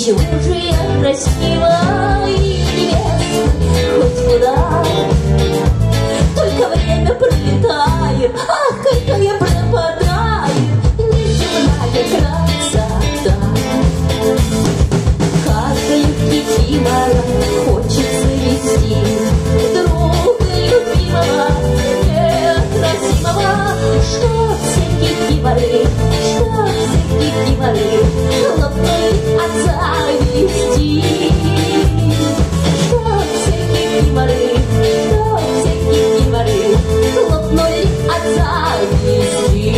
Ничего же я красива и невеста, хоть куда. Только время пролетает, ах, какая пропадает неземная красота. Каждая кикимора хочет завести друга любимого, неотразимого. Что все кикиморы, лопнули от зависти. Что все кикиморы лопнули от зависти.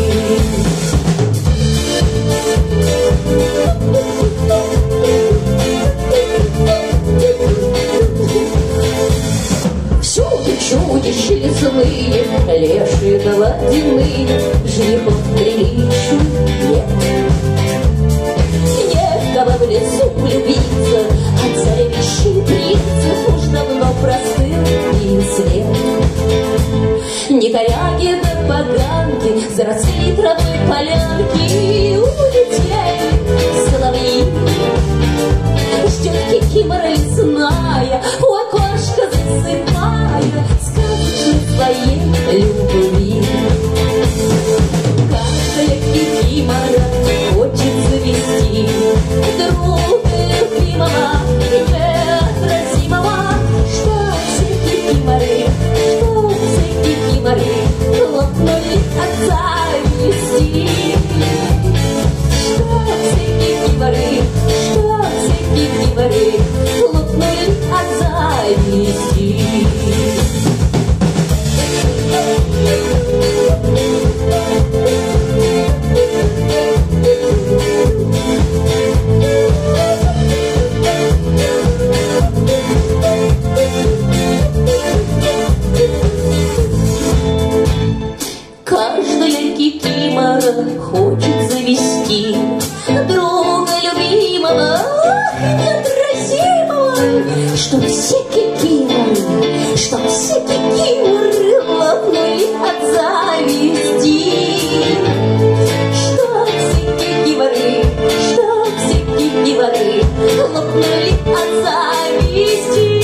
Чудишь лесные, лешие да водяные, женихов приличных нет. Некого в лесу влюбиться, от царевичей принцев уж давно простыл и след. Ни коряги да поганки, заросли травой полянки, улетели соловьи. Ждет кикимора лесная, у окошка засыпая сказочной своей любви. Каждая кикимора хочет завести друга любимого, неотразимого. Что все кикиморы лопнули от зависти. Что все кикиморы лопнули от зависти. Каждая кикимора хочет завести друга любимого, неотразимого. Что все кикиморы лопнули от зависти. Что все кикиморы лопнули от зависти.